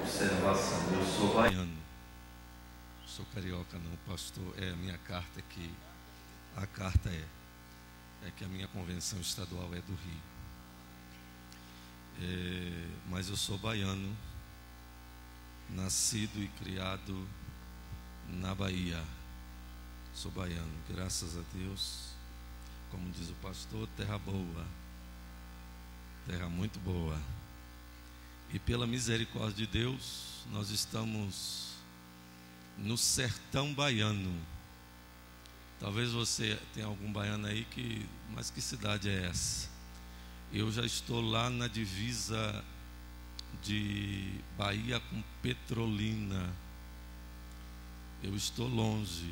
observação. Eu sou baiano. Sou carioca não, pastor. É a minha carta que a carta é que a minha convenção estadual é do Rio. Mas eu sou baiano, nascido e criado na Bahia. Sou baiano, graças a Deus. Como diz o pastor, terra boa, terra muito boa. E pela misericórdia de Deus, nós estamos no sertão baiano. Talvez você tenha algum baiano aí mas que cidade é essa? Eu já estou lá na divisa de Bahia com Petrolina. Eu estou longe,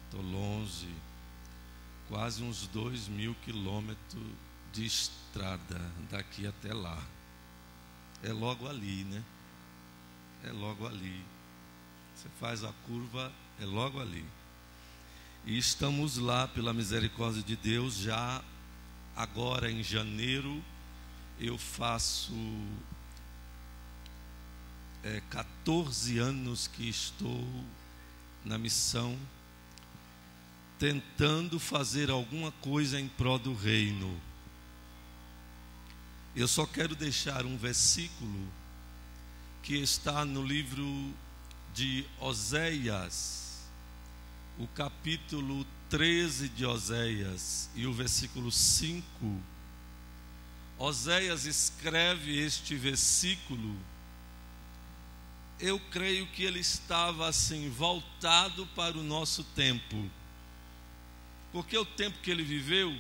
quase uns 2.000 quilômetros de estrada daqui até lá. É logo ali, né? É logo ali. Você faz a curva, é logo ali. E estamos lá pela misericórdia de Deus. Já agora em janeiro eu faço 14 anos que estou na missão, tentando fazer alguma coisa em prol do reino. Eu só quero deixar um versículo que está no livro de Oséias, o capítulo 13 de Oséias e o versículo 5. Oséias escreve este versículo. Eu creio que ele estava assim, voltado para o nosso tempo, porque o tempo que ele viveu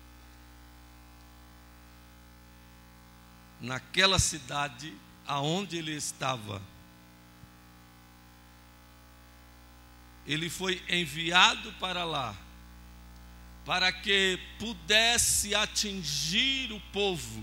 naquela cidade aonde ele estava, ele foi enviado para lá, para que pudesse atingir o povo,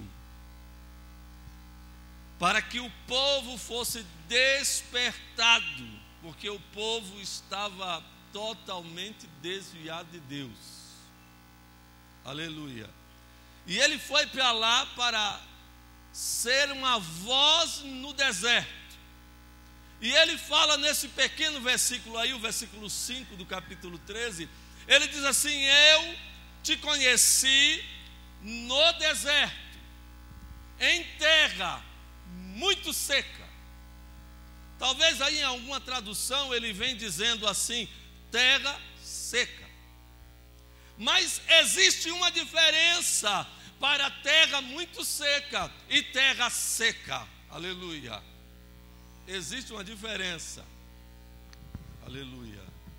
para que o povo fosse despertado, porque o povo estava totalmente desviado de Deus. Aleluia. E ele foi para lá para ser uma voz no deserto. E ele fala nesse pequeno versículo aí, o versículo 5 do capítulo 13, ele diz assim: eu te conheci no deserto, em terra muito seca. Talvez aí em alguma tradução ele vem dizendo assim, terra seca. Mas existe uma diferença para terra muito seca e terra seca. Aleluia. Existe uma diferença. Aleluia.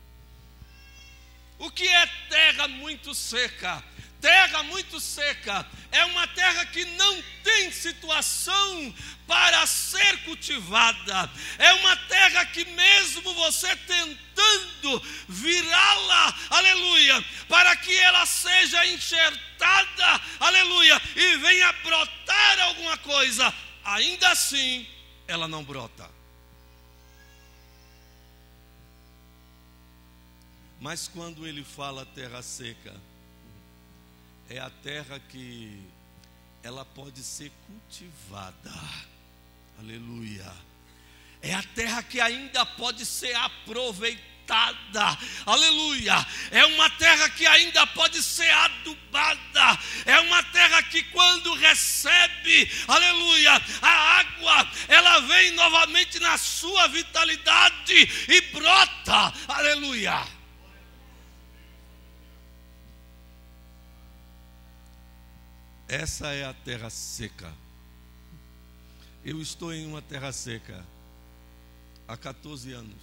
O que é terra muito seca? Terra muito seca é uma terra que não tem situação para ser cultivada. É uma terra que mesmo você tentando virá-la, aleluia, para que ela seja enxertada, aleluia, e venha brotar alguma coisa, ainda assim ela não brota. Mas quando ele fala terra seca, é a terra que ela pode ser cultivada. Aleluia. É a terra que ainda pode ser aproveitada. Aleluia. É uma terra que ainda pode ser adubada. É uma terra que quando recebe, aleluia, a água, ela vem novamente na sua vitalidade e brota. Aleluia. Essa é a terra seca. Eu estou em uma terra seca há 14 anos.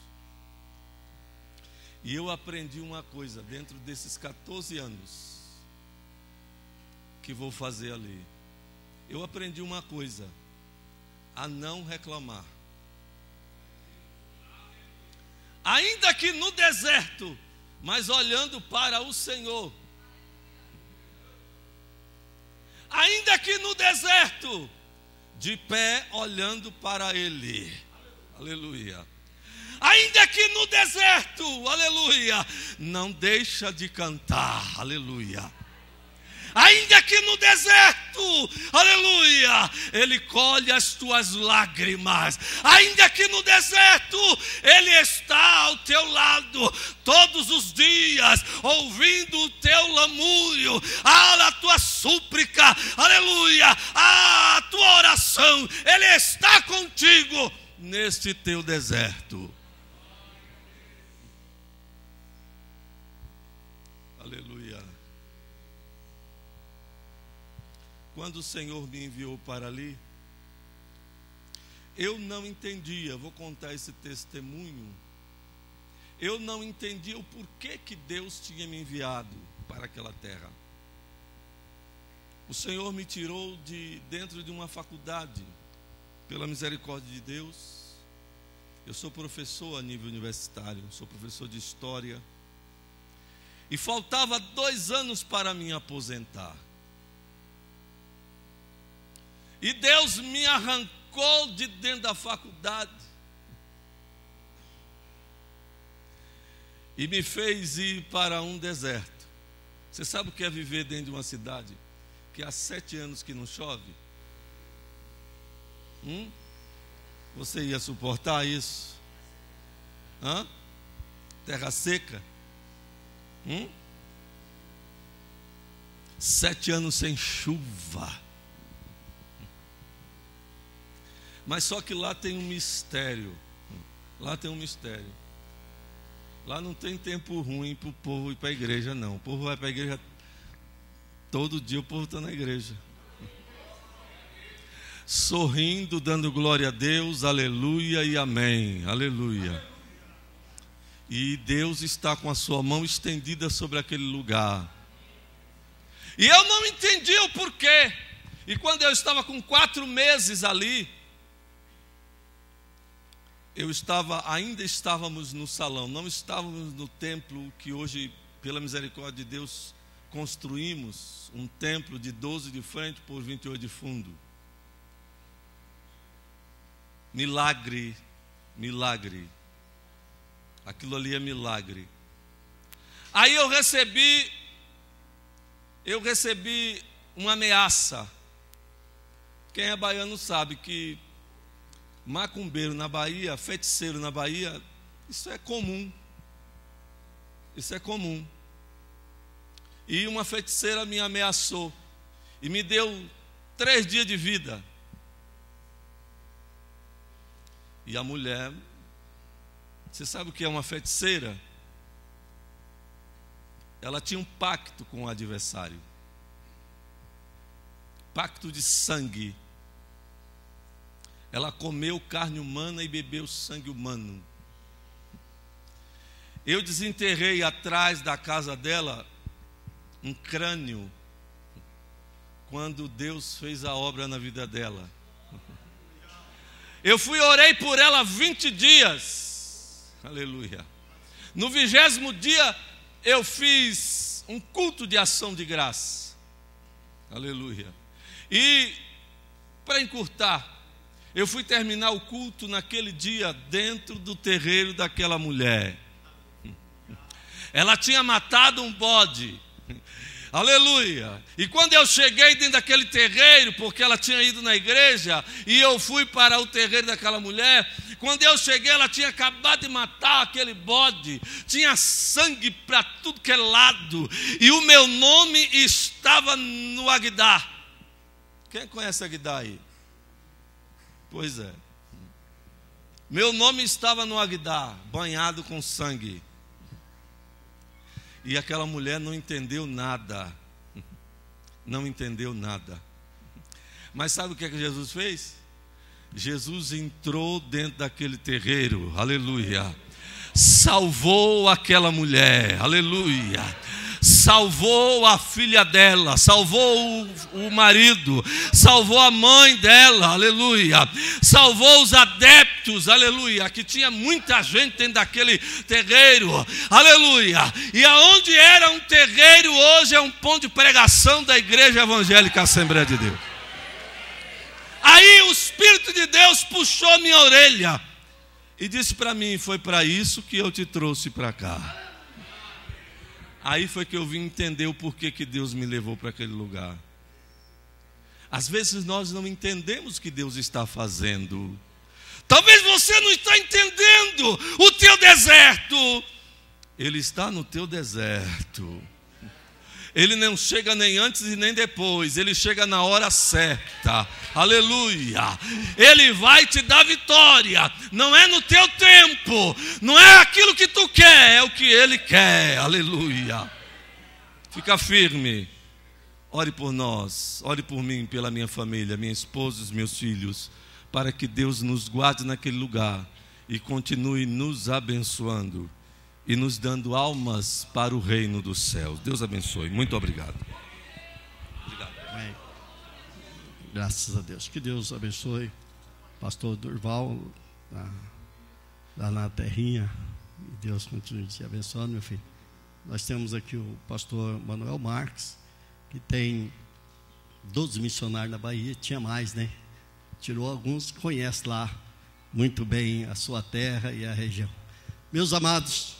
E eu aprendi uma coisa dentro desses 14 anos que vou fazer ali. Eu aprendi uma coisa: a não reclamar. Ainda que no deserto, mas olhando para o Senhor. Ainda que no deserto, de pé olhando para Ele. Aleluia. Ainda que no deserto, aleluia, não deixa de cantar. Aleluia. ainda que no deserto, aleluia, Ele colhe as tuas lágrimas, ainda que no deserto, Ele está ao teu lado, todos os dias, ouvindo o teu lamúrio, a tua súplica, aleluia, a tua oração, Ele está contigo neste teu deserto. Aleluia. Quando o Senhor me enviou para ali, eu não entendia, vou contar esse testemunho, eu não entendia o porquê que Deus tinha me enviado para aquela terra. O Senhor me tirou de dentro de uma faculdade, pela misericórdia de Deus. Eu sou professor a nível universitário, sou professor de história, e faltava 2 anos para me aposentar. E Deus me arrancou de dentro da faculdade e me fez ir para um deserto. Você sabe o que é viver dentro de uma cidade que há 7 anos que não chove? Você ia suportar isso? Terra seca? 7 anos sem chuva. Mas só que lá tem um mistério. Lá tem um mistério. Lá não tem tempo ruim para o povo ir para a igreja, não. O povo vai para a igreja todo dia, o povo está na igreja, sorrindo, dando glória a Deus, aleluia e amém, aleluia. E Deus está com a sua mão estendida sobre aquele lugar. E eu não entendi o porquê. E quando eu estava com 4 meses ali, ainda estávamos no salão, não estávamos no templo que hoje, pela misericórdia de Deus, construímos, um templo de 12 de frente por 28 de fundo. Milagre, milagre. Aquilo ali é milagre. Aí eu recebi uma ameaça. Quem é baiano sabe que macumbeiro na Bahia, feiticeiro na Bahia, isso é comum. Isso é comum. E uma feiticeira me ameaçou e me deu 3 dias de vida. E a mulher, você sabe o que é uma feiticeira? Ela tinha um pacto com o adversário. Pacto de sangue. Ela comeu carne humana e bebeu sangue humano. Eu desenterrei atrás da casa dela um crânio quando Deus fez a obra na vida dela. Eu orei por ela 20 dias. Aleluia. No 20º dia eu fiz um culto de ação de graça. Aleluia. E para encurtar, eu fui terminar o culto naquele dia dentro do terreiro daquela mulher. Ela tinha matado um bode. Aleluia. E quando eu cheguei dentro daquele terreiro, porque ela tinha ido na igreja, e eu fui para o terreiro daquela mulher, quando eu cheguei, ela tinha acabado de matar aquele bode, tinha sangue para tudo que é lado, e o meu nome estava no Agdá. Quem conhece Agdá aí? Pois é. Meu nome estava no Agdá, banhado com sangue. E aquela mulher não entendeu nada. Não entendeu nada. Mas sabe o que é que Jesus fez? Jesus entrou dentro daquele terreiro, aleluia. Salvou aquela mulher, aleluia. Salvou a filha dela, salvou o marido, salvou a mãe dela, aleluia. Salvou os adeptos, aleluia, que tinha muita gente dentro daquele terreiro, aleluia. E aonde era um terreiro, hoje é um ponto de pregação da Igreja Evangélica Assembleia de Deus. Aí o Espírito de Deus puxou minha orelha e disse para mim: foi para isso que eu te trouxe para cá. Aí foi que eu vim entender o porquê que Deus me levou para aquele lugar. Às vezes nós não entendemos o que Deus está fazendo. Talvez você não está entendendo o teu deserto. Ele está no teu deserto. Ele não chega nem antes e nem depois. Ele chega na hora certa. Aleluia. Ele vai te dar vitória. Não é no teu tempo. Não é aquilo que tu quer. É o que Ele quer. Aleluia. Fica firme. Ore por nós. Ore por mim, pela minha família, minha esposa, os meus filhos, para que Deus nos guarde naquele lugar e continue nos abençoando e nos dando almas para o reino dos céus. Deus abençoe. Muito obrigado. Obrigado. Amém. Graças a Deus. Que Deus abençoe pastor Durval lá na terrinha. E Deus continue te abençoando, meu filho. Nós temos aqui o pastor Manuel Marques, que tem 12 missionários na Bahia. Tinha mais, né? Tirou alguns, conhece lá muito bem a sua terra e a região. Meus amados,